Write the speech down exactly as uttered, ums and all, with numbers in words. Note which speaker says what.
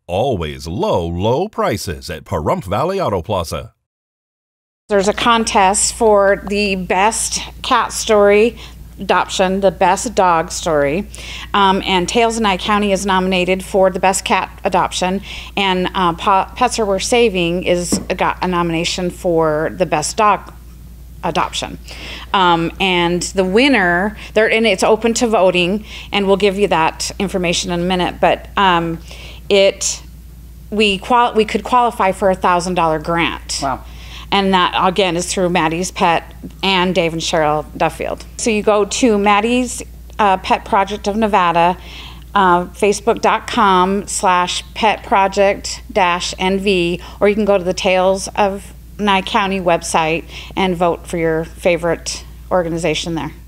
Speaker 1: Always low, low prices at Pahrump Valley Auto Plaza.
Speaker 2: There's a contest for the best cat story adoption, the best dog story, um, and Tails and Nye County is nominated for the best cat adoption, and uh, Pets Are Worth Saving is got a nomination for the best dog adoption. Um, and the winner, there, and it's open to voting, and we'll give you that information in a minute, but um, it we qual we could qualify for a thousand dollar grant.
Speaker 3: Wow.
Speaker 2: And that, again, is through Maddie's Pet and Dave and Cheryl Duffield. So you go to Maddie's uh, Pet Project of Nevada, uh, facebook.com slash pet project dash NV, or you can go to the Tales of Nye County website and vote for your favorite organization there.